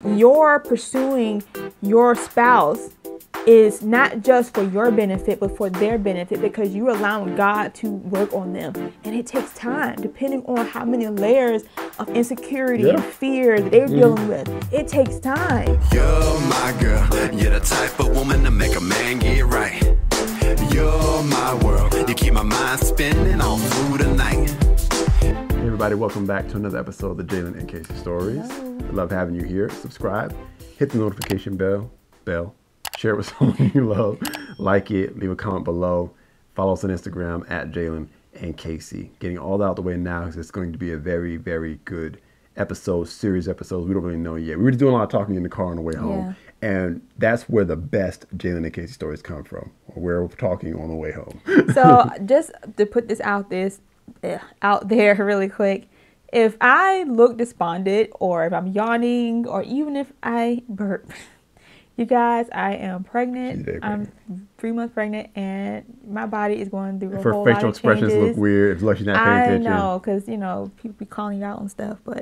Your pursuing your spouse is not just for your benefit, but for their benefit, because you're allowing God to work on them. And it takes time, depending on how many layers of insecurity and fear that they're dealing with. It takes time. You're my girl. You're the type of woman to make a man get right. You're my world. You keep my mind spinning all through the night. Hey everybody, welcome back to another episode of the Jalen and Casey Stories. Hello. I love having you here. Subscribe, hit the notification bell, share it with someone you love, like it, leave a comment below, follow us on Instagram at Jalen and Casey. Getting all that out the way now because it's going to be a very, very good series episodes. We don't really know yet. We were just doing a lot of talking in the car on the way home. And that's where the best Jalen and Casey stories come from. We're talking on the way home. So just to put this out there really quick, if I look despondent or if I'm yawning or even if I burp, you guys, I am pregnant. I'm 3 months pregnant and my body is going through a whole lot of changes. Her facial expressions look weird. It's like she's not paying attention. I know, because, people be calling you out and stuff. But,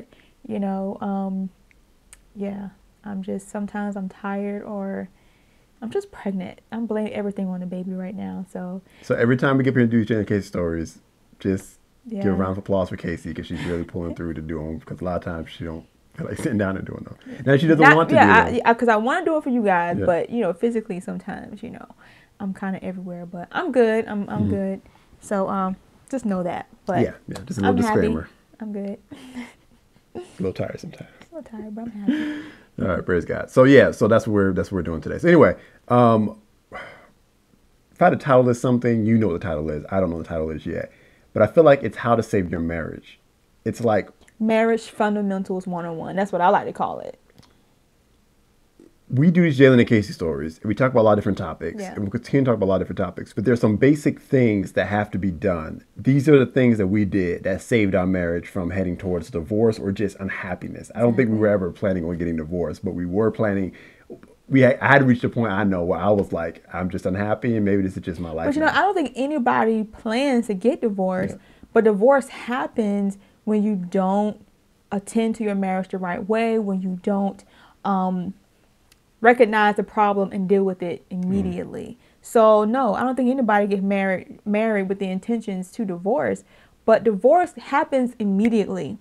sometimes I'm tired or I'm just pregnant. I'm blaming everything on the baby right now. So every time we get here and do Jalen and Casey stories, just give a round of applause for Casey because she's really pulling through to do them. Because a lot of times she don't feel like sitting down and doing them. Now she doesn't want to do them. Because I want to do it for you guys, but physically sometimes I'm kind of everywhere. But I'm good. I'm good. So just know that. But just a little disclaimer. Happy. I'm good. A little tired sometimes. A little tired, but I'm happy. All right, praise God. So that's what we're doing today. So anyway, if I had to title this something, you know what the title is. I don't know what the title is yet. But I feel like it's how to save your marriage. It's like Marriage Fundamentals 101. That's what I like to call it. We do these Jalen and Casey stories. And we talk about a lot of different topics. Yeah. And we'll continue to talk about a lot of different topics. But there's some basic things that have to be done. These are the things that we did that saved our marriage from heading towards divorce or just unhappiness. I don't think we were ever planning on getting divorced, but we were planning. I had reached a point I know where I was like, I'm just unhappy and maybe this is just my life. But I don't think anybody plans to get divorced, but divorce happens when you don't attend to your marriage the right way, when you don't recognize the problem and deal with it immediately. So no, I don't think anybody gets married with the intentions to divorce, but divorce happens immediately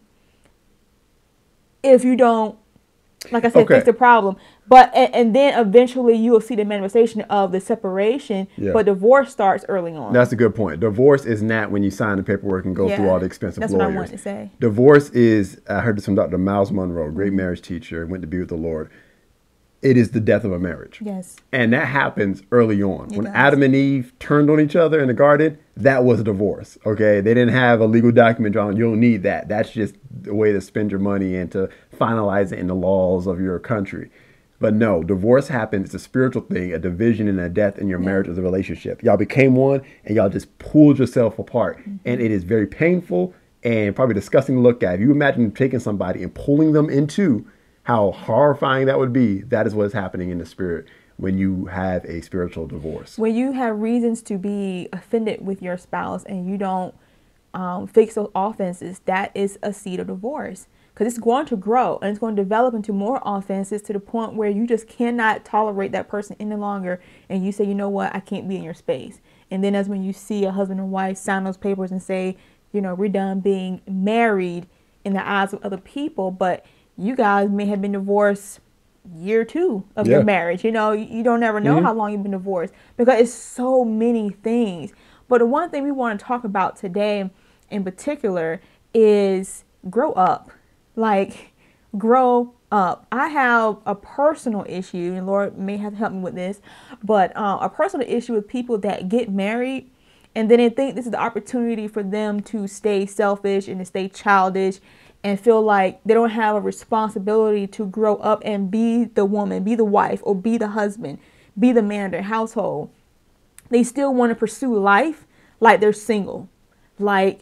if you don't, like I said, fix the problem. But and then eventually you will see the manifestation of the separation. Yeah. But divorce starts early on. That's a good point. Divorce is not when you sign the paperwork and go through all the expensive lawyers. That's what I wanted to say. Divorce is, I heard this from Dr. Miles Monroe, great marriage teacher, went to be with the Lord. It is the death of a marriage. Yes. And that happens early on. When Adam and Eve turned on each other in the garden, that was a divorce. Okay. They didn't have a legal document drawn. You don't need that. That's just a way to spend your money and to finalize it in the laws of your country. But no, divorce happens. It's a spiritual thing, a division and a death in your marriage as a relationship. Y'all became one and y'all just pulled yourself apart. And it is very painful and probably disgusting to look at. If you imagine taking somebody and pulling them in two, how horrifying that would be. That is what is happening in the spirit when you have a spiritual divorce. When you have reasons to be offended with your spouse and you don't fix those offenses, that is a seed of divorce. Because it's going to grow and it's going to develop into more offenses to the point where you just cannot tolerate that person any longer. And you say, you know what, I can't be in your space. And then that's when you see a husband and wife sign those papers and say, we're done being married in the eyes of other people. But you guys may have been divorced year 2 of your marriage. You don't ever know how long you've been divorced because it's so many things. But the one thing we want to talk about today in particular is grow up. Like, grow up. I have a personal issue, and Lord may have to help me with this, but a personal issue with people that get married and then they think this is the opportunity for them to stay selfish and to stay childish and feel like they don't have a responsibility to grow up and be the woman, be the wife, or be the husband, be the man of their household. They still want to pursue life like they're single. Like,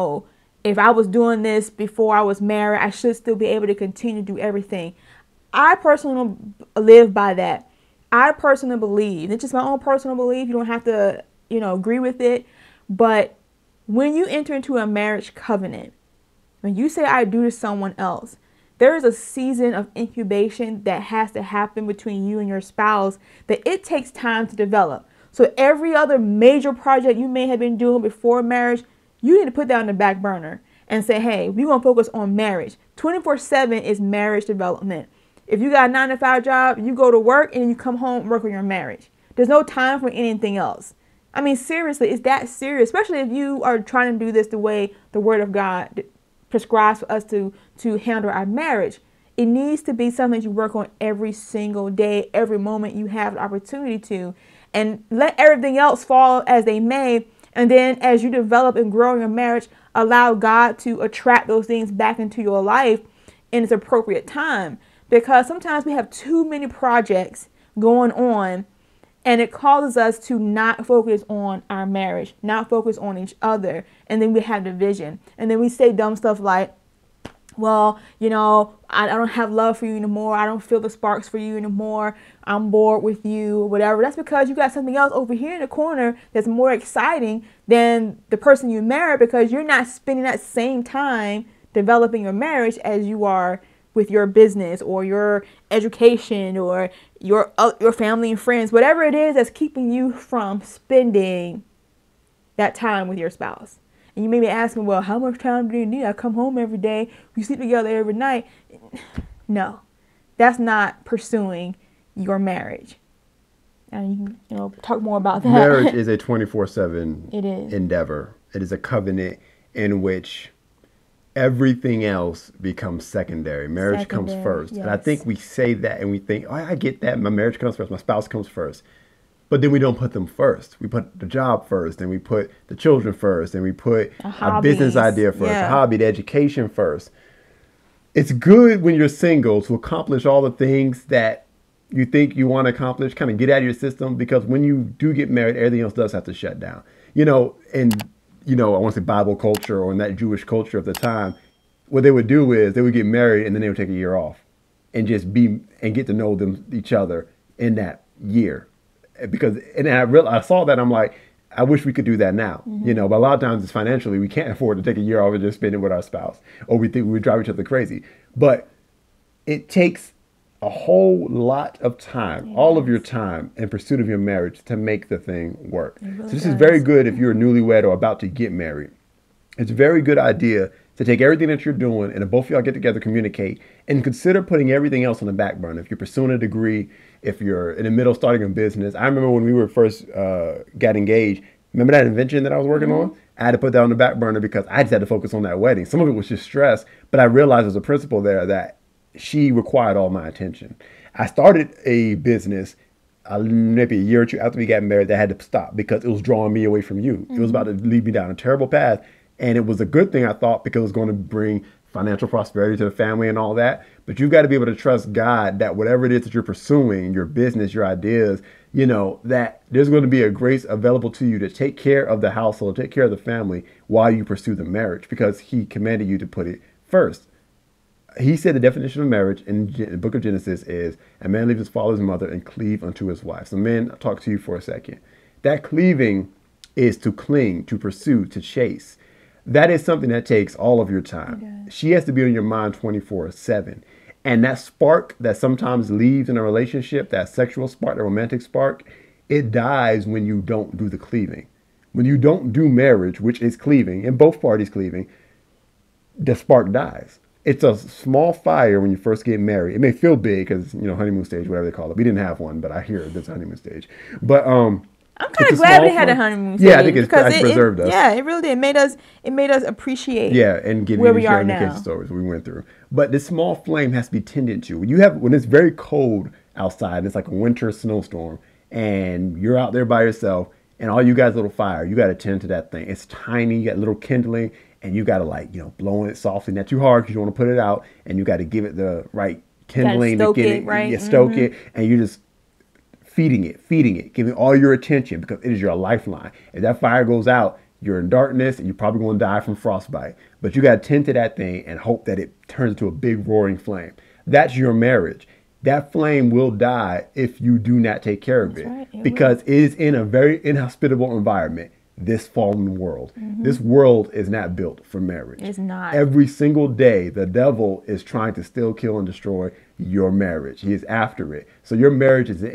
if I was doing this before I was married, I should still be able to continue to do everything. I personally don't live by that. I personally believe, it's just my own personal belief. You don't have to, agree with it. But when you enter into a marriage covenant, when you say I do to someone else, there is a season of incubation that has to happen between you and your spouse that it takes time to develop. So every other major project you may have been doing before marriage, you need to put that on the back burner and say, hey, we're going to focus on marriage. 24/7 is marriage development. If you got a 9-to-5 job, you go to work and you come home and work on your marriage. There's no time for anything else. I mean, seriously, it's that serious, especially if you are trying to do this the way the Word of God prescribes for us to handle our marriage. It needs to be something you work on every single day, every moment you have the opportunity to, and let everything else fall as they may. And then as you develop and grow in your marriage, allow God to attract those things back into your life in its appropriate time. Because sometimes we have too many projects going on, and it causes us to not focus on our marriage, not focus on each other. And then we have division. And then we say dumb stuff like, well, you know, I don't have love for you anymore. I don't feel the sparks for you anymore. I'm bored with you, whatever. That's because you got something else over here in the corner that's more exciting than the person you married, because you're not spending that same time developing your marriage as you are with your business or your education or your family and friends, whatever it is that's keeping you from spending that time with your spouse. And you may be asking, well, how much time do you need? I come home every day. We sleep together every night. No, that's not pursuing your marriage. And you can, talk more about that. Marriage is a 24/7 It is. endeavor. It is a covenant in which everything else becomes secondary. Marriage comes first. Yes. And I think we say that and we think, oh, I get that. My marriage comes first. My spouse comes first. But then we don't put them first. We put the job first, and we put the children first, and we put a business idea first, a hobby, the education first. It's good when you're single to accomplish all the things that you think you want to accomplish, kind of get out of your system, because when you do get married, everything else does have to shut down. I want to say Bible culture or in that Jewish culture of the time, what they would do is they would get married and then they would take a year off and just get to know each other in that year. I saw that, I'm like, I wish we could do that now, but a lot of times it's financially, we can't afford to take a year off and just spend it with our spouse, or we think we would drive each other crazy. But it takes a whole lot of time, all of your time in pursuit of your marriage to make the thing work. So this is very good if you're newlywed or about to get married. It's a very good idea to take everything that you're doing and if both of y'all get together, communicate, and consider putting everything else on the back burner. If you're pursuing a degree, if you're in the middle starting a business. I remember when we were first got engaged, remember that invention that I was working on? I had to put that on the back burner because I just had to focus on that wedding. Some of it was just stress, but I realized there's a principle there that she required all my attention. I started a business maybe a year or two after we got married that had to stop because it was drawing me away from you. It was about to lead me down a terrible path. And it was a good thing, I thought, because it was going to bring financial prosperity to the family and all that. But you've got to be able to trust God that whatever it is that you're pursuing, your business, your ideas, that there's going to be a grace available to you to take care of the household, take care of the family while you pursue the marriage, because he commanded you to put it first. He said the definition of marriage in the book of Genesis is a man leaves his father and mother and cleave unto his wife. So men, I'll talk to you for a second. That cleaving is to cling, to pursue, to chase. That is something that takes all of your time. She has to be on your mind 24/7. And that spark that sometimes leaves in a relationship, that sexual spark, the romantic spark, it dies when you don't do the cleaving. When you don't do marriage, which is cleaving, and both parties cleaving, the spark dies. It's a small fire when you first get married. It may feel big because, honeymoon stage, whatever they call it. We didn't have one, but I hear there's a honeymoon stage. But I'm kind of glad we had a honeymoon stage. Yeah, I think it preserved us. Yeah, it really did. It made us appreciate and give where we are the now. Case stories we went through. But this small flame has to be tended to. When it's very cold outside, it's like a winter snowstorm, and you're out there by yourself, and all you got is a little fire. You got to tend to that thing. It's tiny. You got little kindling. And you got to blow it softly, not too hard because you want to put it out. And you got to give it the right kindling to get it, right? You stoke it, and you're just feeding it, giving all your attention because it is your lifeline. If that fire goes out, you're in darkness and you're probably going to die from frostbite. But you got to tend to that thing and hope that it turns into a big roaring flame. That's your marriage. That flame will die if you do not take care of it, because it is in a very inhospitable environment. this fallen world. This world is not built for marriage. It's not. Every single day, the devil is trying to steal, kill, and destroy your marriage. He is after it. So your marriage is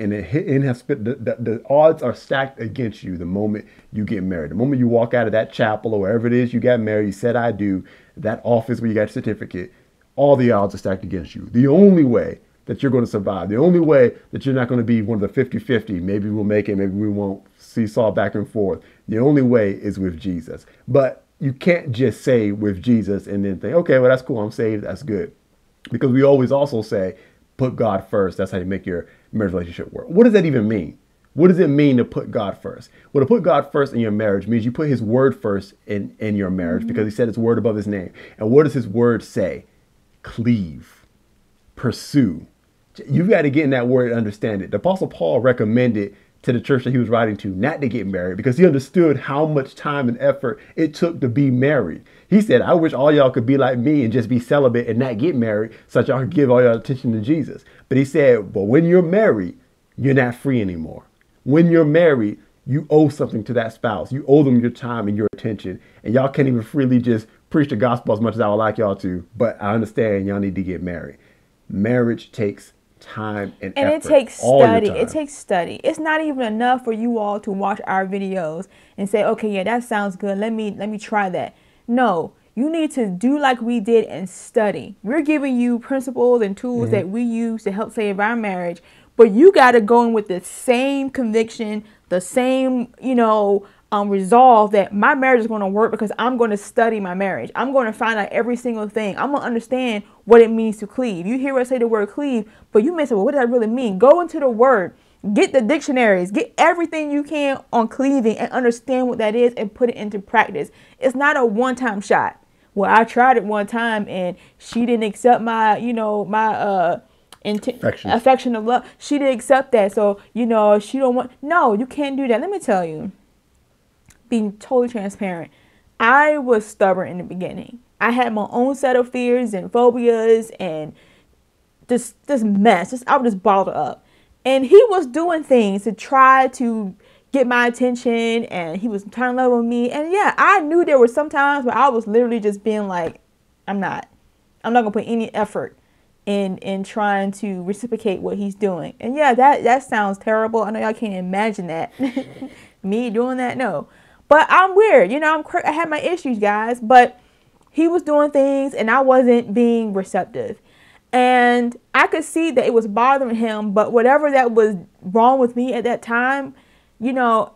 the odds are stacked against you the moment you get married. The moment you walk out of that chapel or wherever it is you got married, you said I do, that office where you got your certificate, all the odds are stacked against you. The only way that you're going to survive, the only way that you're not going to be one of the 50-50, maybe we'll make it, maybe we won't, seesaw back and forth, the only way is with Jesus. But you can't just say with Jesus and then think, okay, well, that's cool, I'm saved, that's good. Because we always also say, put God first. That's how you make your marriage relationship work. What does that even mean? What does it mean to put God first? Well, to put God first in your marriage means you put his word first in your marriage, because he said his word above his name. And what does his word say? Cleave, pursue. You've got to get in that word and understand it. The Apostle Paul recommended to the church that he was writing to not to get married, because he understood how much time and effort it took to be married. He said, I wish all y'all could be like me and just be celibate and not get married so that y'all could give all your attention to Jesus. But he said, but when you're married, you're not free anymore. When you're married, you owe something to that spouse. You owe them your time and your attention. And y'all can't even freely just preach the gospel as much as I would like y'all to. But I understand y'all need to get married. Marriage takes time and effort. And it takes study. It takes study. It's not even enough for you all to watch our videos and say, okay, yeah, that sounds good. Let me try that. No, you need to do like we did and study. We're giving you principles and tools that we use to help save our marriage, but you got to go in with the same conviction, the same, resolve that my marriage is going to work because I'm going to study my marriage. I'm going to find out every single thing. I'm going to understand what it means to cleave. You hear us say the word cleave, but you may say, well, what does that really mean? Go into the word, get the dictionaries, get everything you can on cleaving and understand what that is and put it into practice. It's not a one-time shot. Well, I tried it one time and she didn't accept my, affection of love. She didn't accept that. So, she don't want, no, you can't do that. Let me tell you, being totally transparent, I was stubborn in the beginning. I had my own set of fears and phobias and this mess. I was just bottled up. And he was doing things to try to get my attention, and he was trying to love on me. And yeah, I knew there were some times where I was literally just being like, I'm not gonna put any effort in trying to reciprocate what he's doing. And yeah, that sounds terrible. I know y'all can't imagine that. Me doing that, no. But I'm weird, I had my issues, guys. But he was doing things and I wasn't being receptive. And I could see that it was bothering him, but whatever that was wrong with me at that time, I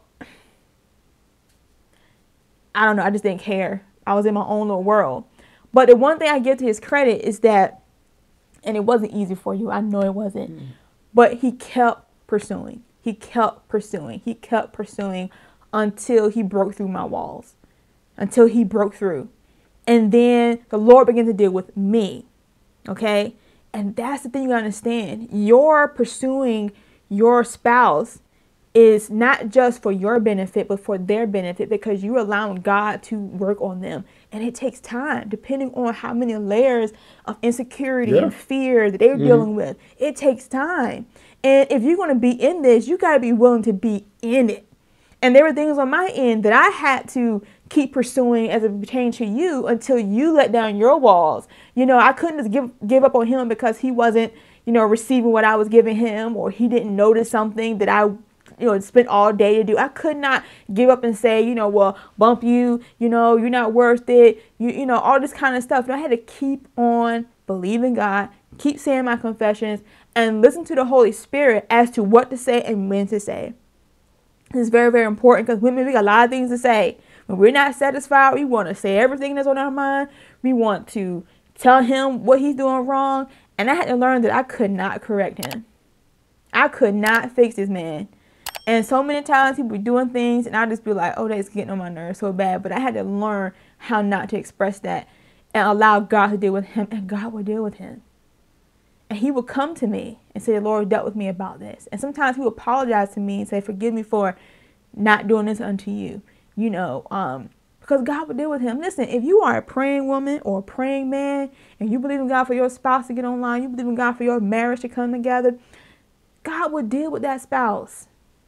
don't know, I just didn't care. I was in my own little world. But the one thing I give to his credit is that, and it wasn't easy for you, I know it wasn't, but he kept pursuing. He kept pursuing. He kept pursuing until he broke through my walls, until he broke through. And then the Lord began to deal with me, okay? And that's the thing you understand. Your pursuing your spouse is not just for your benefit, but for their benefit, because you're allowing God to work on them. And it takes time, depending on how many layers of insecurity and fear that they're dealing with. It takes time. And if you're going to be in this, you got to be willing to be in it. And there were things on my end that I had to keep pursuing as it pertained to you until you let down your walls. I couldn't just give up on him because he wasn't, receiving what I was giving him, or he didn't notice something that I spent all day to do. I could not give up and say, well, bump you, you're not worth it, all this kind of stuff. I had to keep on believing God, keep saying my confessions, and listen to the Holy Spirit as to what to say and when to say. It's very, very important, because women, we got a lot of things to say. When we're not satisfied, we want to say everything that's on our mind. We want to tell him what he's doing wrong. And I had to learn that I could not correct him. I could not fix this man. And so many times people be doing things and I just be like, oh, that's getting on my nerves so bad. But I had to learn how not to express that and allow God to deal with him, and God would deal with him. And he would come to me and say, the Lord dealt with me about this. And sometimes he would apologize to me and say, forgive me for not doing this unto you, because God would deal with him. Listen, if you are a praying woman or a praying man and you believe in God for your spouse to get online, you believe in God for your marriage to come together, God would deal with that spouse.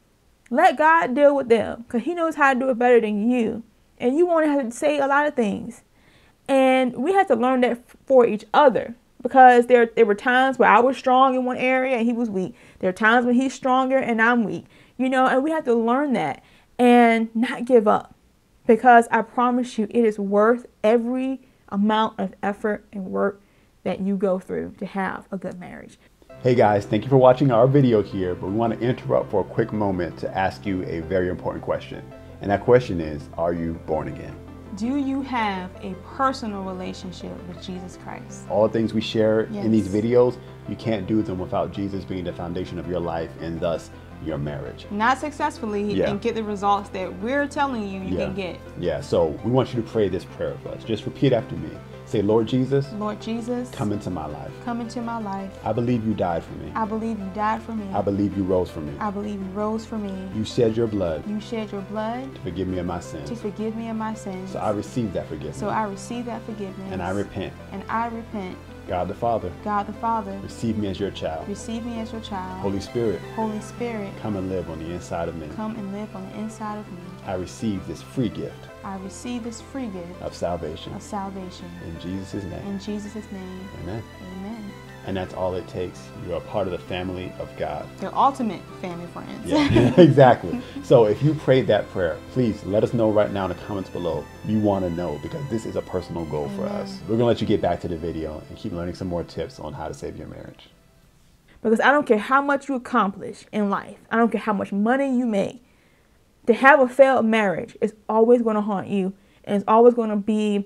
Let God deal with them because he knows how to do it better than you. And you won't have to say a lot of things. And we have to learn that for each other because there were times where I was strong in one area and he was weak. There are times when he's stronger and I'm weak, and we have to learn that and not give up because I promise you it is worth every amount of effort and work that you go through to have a good marriage. Hey guys, thank you for watching our video here, but we want to interrupt for a quick moment to ask you a very important question. And that question is, are you born again? Do you have a personal relationship with Jesus Christ? All the things we share in these videos, you can't do them without Jesus being the foundation of your life and thus your marriage. Not successfully and get the results that we're telling you you can get. Yeah, so we want you to pray this prayer with us. Just repeat after me. Say, Lord Jesus. Lord Jesus. Come into my life. Come into my life. I believe you died for me. I believe you died for me. I believe you rose for me. I believe you rose for me. You shed your blood. You shed your blood. To forgive me of my sins. To forgive me of my sins. So I receive that forgiveness. So I receive that forgiveness. And I repent. And I repent. God the Father. God the Father. Receive me as your child. Receive me as your child. Holy Spirit. Holy Spirit. Come and live on the inside of me. Come and live on the inside of me. I receive this free gift. I receive this free gift of salvation. Of salvation. In Jesus' name. In Jesus' name. Amen. Amen. And that's all it takes. You're a part of the family of God. The ultimate family friends. Yeah, exactly. So if you prayed that prayer, please let us know right now in the comments below. We want to know because this is a personal goal for us. We're going to let you get back to the video and keep learning some more tips on how to save your marriage. Because I don't care how much you accomplish in life. I don't care how much money you make. To have a failed marriage is always going to haunt you. And it's always going to be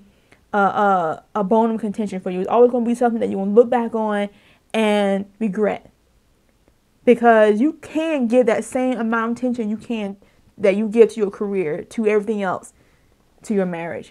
a bone of contention for you. It's always going to be something that you're going to look back on and regret. Because you can give that same amount of attention that you give to your career, to everything else, to your marriage.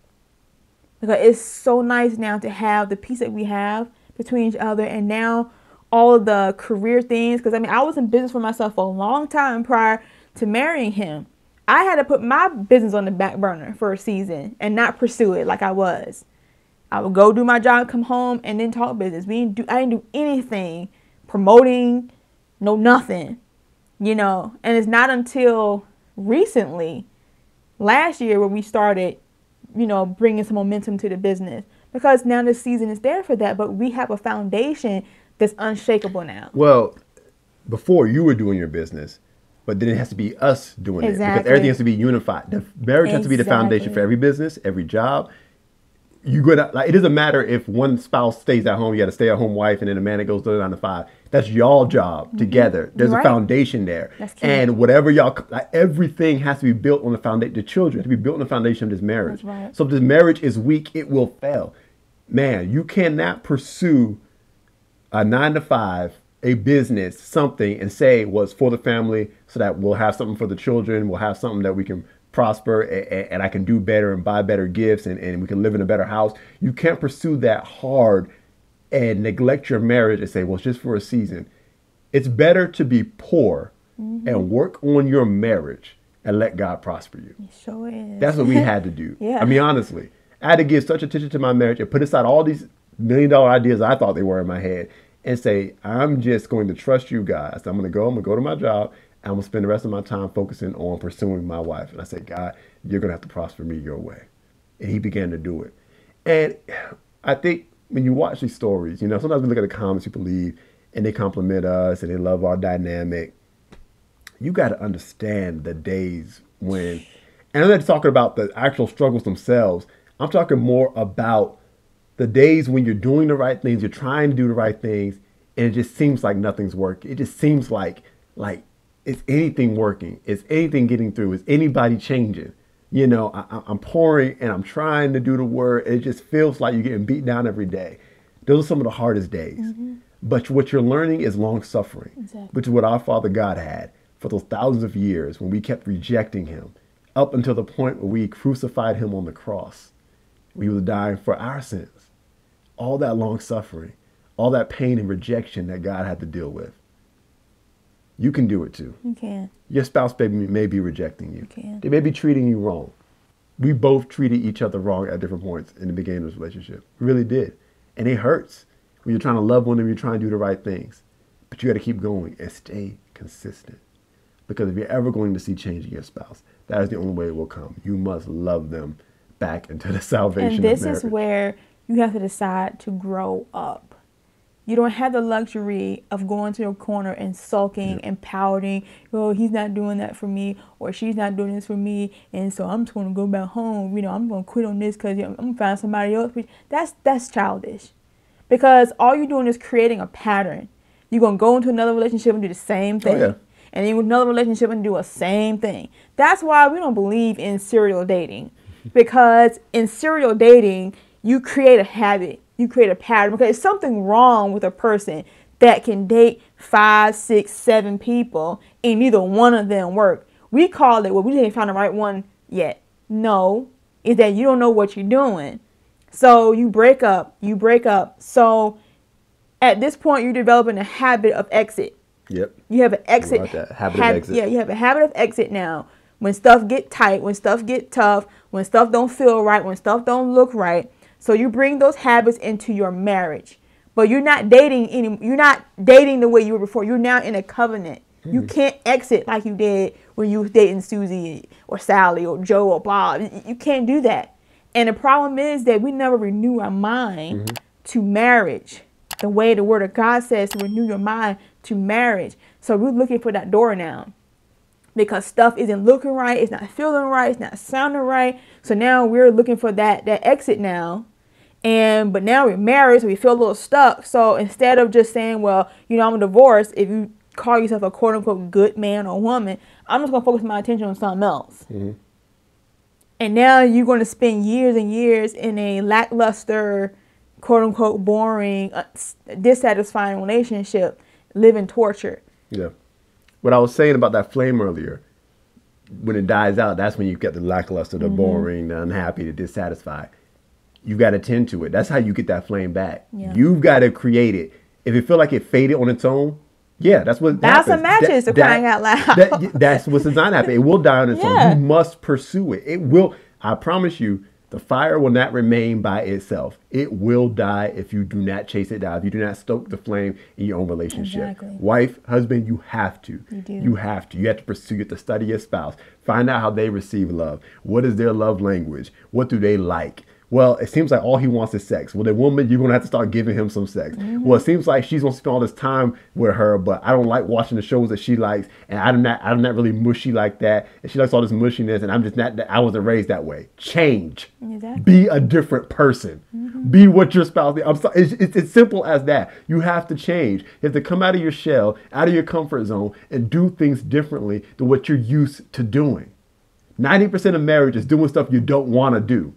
Because it's so nice now to have the peace that we have between each other and now all of the career things. Because I was in business for myself for a long time prior to marrying him. I had to put my business on the back burner for a season and not pursue it like I was. I would go do my job, come home, and then talk business. I didn't do anything, promoting, nothing, And it's not until recently, last year, where we started, bringing some momentum to the business. Because now the season is there for that, but we have a foundation that's unshakable now. Well, before you were doing your business, but then it has to be us doing it because everything has to be unified. The marriage has to be the foundation for every business, every job. It doesn't matter if one spouse stays at home, you got a stay-at-home wife, and then the man that goes 9 to 5. That's y'all job together. There's a foundation there, and whatever everything has to be built on the foundation. The children have to be built on the foundation of this marriage. So if this marriage is weak, it will fail. Man, you cannot pursue a 9 to 5. A business, something, and say was for the family so that we'll have something for the children, we'll have something that we can prosper and I can do better and buy better gifts and we can live in a better house. You can't pursue that hard and neglect your marriage and say, well, it's just for a season. It's better to be poor and work on your marriage and let God prosper you. It sure is. That's what we had to do. Honestly, I had to give such attention to my marriage and put aside all these $1 million ideas I thought they were in my head and say, I'm just going to trust you, God. So I'm going to go to my job, and I'm going to spend the rest of my time focusing on pursuing my wife. And I said, God, you're going to have to prosper me your way. And he began to do it. And I think when you watch these stories, sometimes we look at the comments people leave, and they compliment us, and they love our dynamic. You got to understand the days when, and I'm not talking about the actual struggles themselves. I'm talking more about the days when you're doing the right things, you're trying to do the right things, and it just seems like nothing's working. It just seems like is anything working? Is anything getting through? Is anybody changing? I'm pouring and I'm trying to do the word. It just feels like you're getting beat down every day. Those are some of the hardest days. But what you're learning is long suffering, which is what our Father God had for those thousands of years when we kept rejecting him up until the point where we crucified him on the cross. We was dying for our sins. All that long suffering, all that pain and rejection that God had to deal with. You can do it too. You can. Your spouse may be rejecting you. You can. They may be treating you wrong. We both treated each other wrong at different points in the beginning of this relationship. We really did. And it hurts when you're trying to love one and you're trying to do the right things. But you got to keep going and stay consistent. Because if you're ever going to see change in your spouse, that is the only way it will come. You must love them back into the salvation And this of marriage. is where you have to decide to grow up. You don't have the luxury of going to your corner and sulking and pouting. Oh, he's not doing that for me, or she's not doing this for me, and so I'm just going to go back home. You know, I'm going to quit on this because I'm going to find somebody else. That's childish, because all you're doing is creating a pattern. You're going to go into another relationship and do the same thing. And then with another relationship and do the same thing. That's why we don't believe in serial dating, because in serial dating, you create a habit. You create a pattern, because there's something wrong with a person that can date 5, 6, 7 people and neither one of them work. We call it, well, we didn't find the right one yet. No, is that you don't know what you're doing. So you break up. So at this point, you're developing a habit of exit. Yep. You have an exit. Habit of exit. Yeah, you have a habit of exit now. When stuff get tight, when stuff get tough, when stuff don't feel right, when stuff don't look right. So you bring those habits into your marriage, but you're not dating you're not dating the way you were before. You're now in a covenant. Mm-hmm. You can't exit like you did when you were dating Susie or Sally or Joe or Bob. You can't do that. And the problem is that we never renew our mind to marriage the way the Word of God says to renew your mind to marriage. So we're looking for that door now, because stuff isn't looking right, it's not feeling right, it's not sounding right. So now we're looking for that exit now. But now we're married, so we feel a little stuck. So instead of just saying, well, you know, I'm divorced, if you call yourself a quote unquote good man or woman, I'm just gonna focus my attention on something else. Mm-hmm. And now you're going to spend years and years in a lackluster, quote unquote boring, dissatisfying relationship, living torture. Yeah. What I was saying about that flame earlier, when it dies out, that's when you get the lackluster, the boring, the unhappy, the dissatisfied. You got to tend to it. That's how you get that flame back. Yeah. You've got to create it. If it feel like it faded on its own, yeah, that's what happens. Some matches to crying out loud. That's what's designed to happen. It will die on its own. You must pursue it. It will. I promise you, the fire will not remain by itself. It will die if you do not chase it down. If you do not stoke the flame in your own relationship. Exactly. Wife, husband, you have to. You do. You have to. You have to pursue. You have to study your spouse. Find out how they receive love. What is their love language? What do they like? Well, it seems like all he wants is sex. Well, the woman, you're going to have to start giving him some sex. Mm-hmm. Well, it seems like she's going to spend all this time with her, but I don't like watching the shows that she likes, and I'm not really mushy like that, and she likes all this mushiness, and I'm just not, I wasn't raised that way. Change. Exactly. Be a different person. Mm-hmm. Be what your spouse is. I'm sorry, it's simple as that. You have to change. You have to come out of your shell, out of your comfort zone, and do things differently than what you're used to doing. 90% of marriage is doing stuff you don't want to do.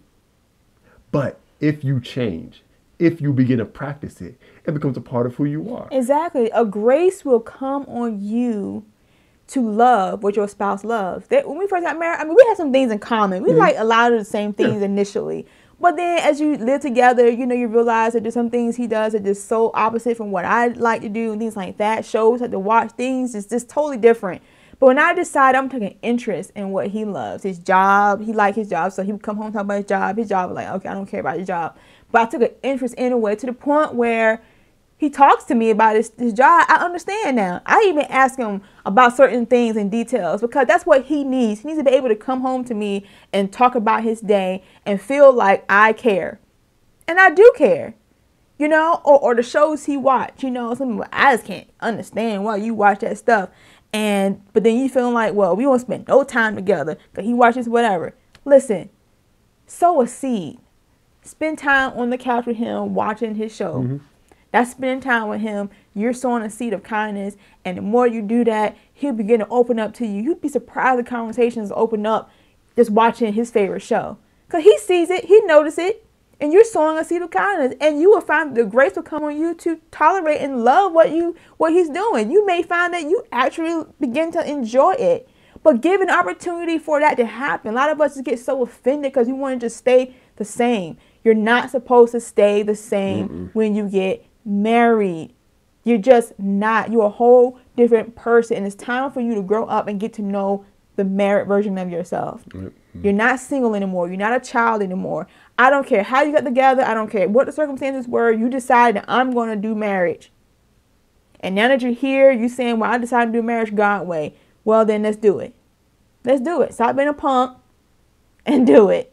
But if you change, if you begin to practice it, it becomes a part of who you are. Exactly. A grace will come on you to love what your spouse loves. When we first got married, I mean, we had some things in common. We like a lot of the same things initially. But then as you live together, you know, you realize that there's some things he does that are just so opposite from what I like to do and things like that. Shows like to watch things is just totally different. But when I decide I'm taking interest in what he loves, his job, he liked his job, so he would come home and talk about his job. His job was like, okay, I don't care about your job. But I took an interest anyway, to the point where he talks to me about his job. I understand now. I even ask him about certain things in details, because that's what he needs. He needs to be able to come home to me and talk about his day and feel like I care. And I do care. You know, or the shows he watch, you know, something I just can't understand why you watch that stuff. But then you feeling like, well, we won't spend no time together because he watches whatever. Listen, sow a seed. Spend time on the couch with him watching his show. Mm-hmm. That's spending time with him. You're sowing a seed of kindness. And the more you do that, he'll begin to open up to you. You'd be surprised the conversations open up just watching his favorite show. Because he sees it, he notices it. And you're sowing a seed of kindness, and you will find the grace will come on you to tolerate and love what he's doing. You may find that you actually begin to enjoy it, but give an opportunity for that to happen. A lot of us just get so offended because we want to just stay the same. You're not supposed to stay the same when you get married. You're just not. You're a whole different person, and it's time for you to grow up and get to know the married version of yourself. You're not single anymore. You're not a child anymore. I don't care how you got together. I don't care what the circumstances were. You decided that I'm going to do marriage. And now that you're here, you're saying, well, I decided to do marriage God way. Well, then let's do it. Let's do it. Stop being a punk and do it.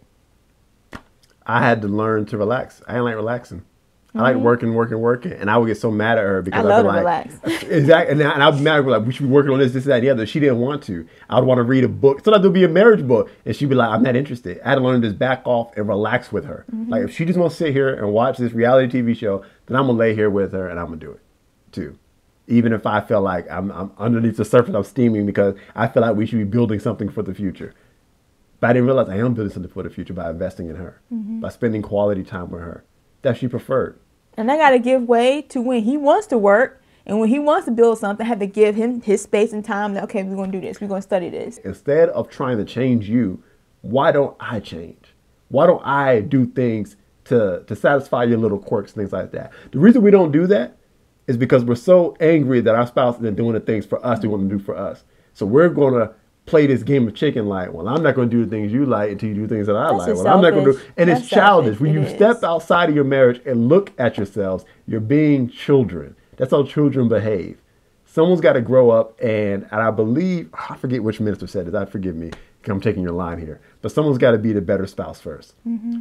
I had to learn to relax. I didn't like relaxing. I like working, and I would get so mad at her because I'd be like, relax. Exactly, and I'd be mad at her, like, we should be working on this, that, and the other. She didn't want to. I would want to read a book. Sometimes it would be a marriage book, and she'd be like, I'm not interested. I had to learn to just back off and relax with her. Like, if she just wants to sit here and watch this reality TV show, then I'm going to lay here with her, and I'm going to do it, too. Even if I feel like I'm underneath the surface, I'm steaming because I feel like we should be building something for the future. But I didn't realize I am building something for the future by investing in her, by spending quality time with her that she preferred. And I got to give way to when he wants to work and when he wants to build something, I have to give him his space and time. That, okay, we're going to do this. We're going to study this. Instead of trying to change you, why don't I change? Why don't I do things to satisfy your little quirks, things like that? The reason we don't do that is because we're so angry that our spouse isn't doing the things for us we want to do for us. So we're going to play this game of chicken like, well, I'm not going to do the things you like until you do things that I like. Well, I'm not going to do, and it's childish. When you step outside of your marriage and look at yourselves, you're being children. That's how children behave. Someone's got to grow up, and I believe, I forget which minister said it. Forgive me, I'm taking your line here. But someone's got to be the better spouse first.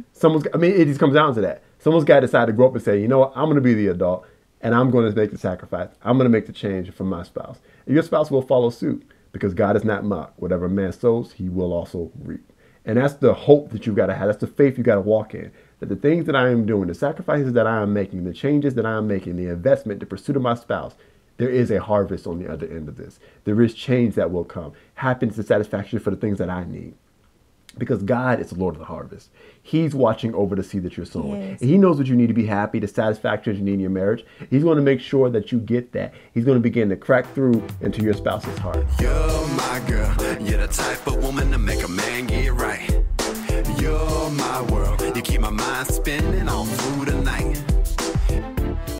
It just comes down to that. Someone's got to decide to grow up and say, you know what, I'm going to be the adult, and I'm going to make the sacrifice. I'm going to make the change for my spouse. And your spouse will follow suit. Because God is not mocked. Whatever a man sows, he will also reap. And that's the hope that you've got to have. That's the faith you got to walk in. That the things that I am doing, the sacrifices that I am making, the changes that I am making, the investment, the pursuit of my spouse, there is a harvest on the other end of this. There is change that will come. Happiness and satisfaction for the things that I need. Because God is the Lord of the harvest. He's watching over the seed that you're sowing. Yes. And he knows what you need to be happy, the satisfaction you need in your marriage. He's going to make sure that you get that. He's going to begin to crack through into your spouse's heart. You're my girl. You're the type of woman to make a man get right. You're my world. You keep my mind spinning all through the night.